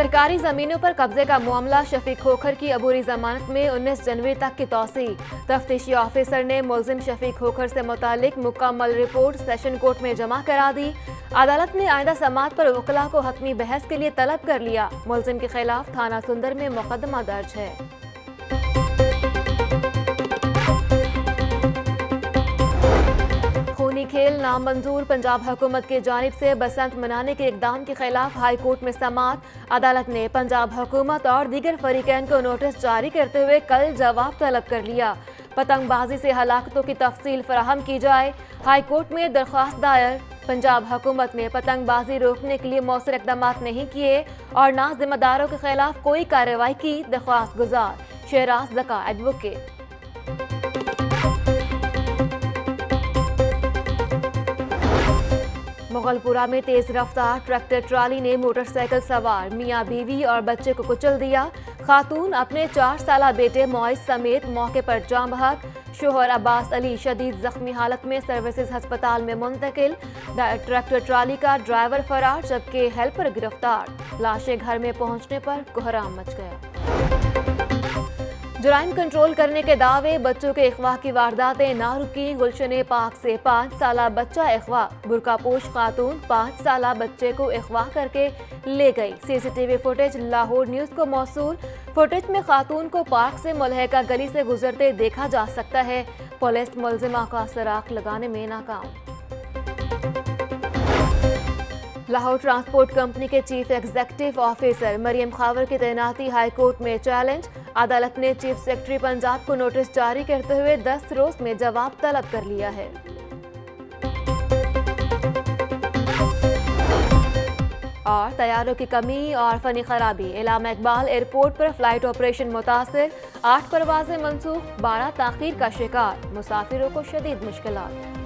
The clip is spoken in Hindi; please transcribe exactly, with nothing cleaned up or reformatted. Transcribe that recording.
सरकारी जमीनों पर कब्जे का मामला, शफीक खोखर की अबूरी जमानत में उन्नीस जनवरी तक की तौसी। तफ्तीशी ऑफिसर ने मुलजिम शफीक खोखर से मुतालिक मुकम्मल रिपोर्ट सेशन कोर्ट में जमा करा दी। अदालत ने आइंदा समाअत पर वकला को हतमी बहस के लिए तलब कर लिया। मुलजिम के खिलाफ थाना सुंदर में मुकदमा दर्ज है। खूनी खेल नामंजूर, पंजाब हुकूमत की जानिब से बसंत मनाने के इकदाम के खिलाफ हाई कोर्ट में समाअत। अदालत ने पंजाब हुकूमत और दीगर फरीकैन को नोटिस जारी करते हुए कल जवाब तलब कर लिया। पतंगबाजी से हलाकतों की तफसील फराहम की जाए। हाई कोर्ट में दरख्वास्त दायर। पंजाब हुकूमत ने पतंगबाजी रोकने के लिए मौसर इकदाम नहीं किए और ना जिम्मेदारों के खिलाफ कोई कार्रवाई की। दरख्वास्त गुजार शहराज जका एडवोकेट। मुगलपुरा में तेज रफ्तार ट्रैक्टर ट्राली ने मोटरसाइकिल सवार मियां बीवी और बच्चे को कुचल दिया। खातून अपने चार साला बेटे मोइस समेत मौके पर जाँ बहक। शोहर अब्बास अली शदीद जख्मी हालत में सर्विसेज अस्पताल में मुंतकिल। ट्रैक्टर ट्राली का ड्राइवर फरार जबकि हेल्पर गिरफ्तार। लाशें घर में पहुंचने पर कोहराम मच गया। जुराइम कंट्रोल करने के दावे, बच्चों के अगवा की वारदातें ना रुकी। गुलशन पार्क से पाँच साला बच्चा अगवा, बुरकापोश खातून पाँच साला बच्चे को अगवा करके ले गई। सीसीटीवी फुटेज लाहौर न्यूज को मौसूल। फुटेज में खातून को पार्क से मुलहका गली से गुजरते देखा जा सकता है। पुलिस मुलजिमा का सराख लगाने में नाकाम। लाहौर ट्रांसपोर्ट कंपनी के chief executive officer Maryam Khawar की तैनाती हाई कोर्ट में चैलेंज। अदालत ने चीफ सेक्रेटरी पंजाब को नोटिस जारी करते हुए दस रोज में जवाब तलब कर लिया है। और तैयारों की कमी और फनी खराबी, इलामा इकबाल एयरपोर्ट पर फ्लाइट ऑपरेशन मुतासिर। आठ परवाजें मनसूख, बारह ताखीर का शिकार। मुसाफिरों को शदीद मुश्किलात।